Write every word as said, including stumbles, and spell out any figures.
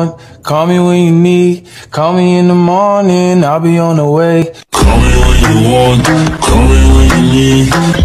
want. Call me when you need. Call me in the morning, I'll be on the way. Call me when you want. Call me when you need.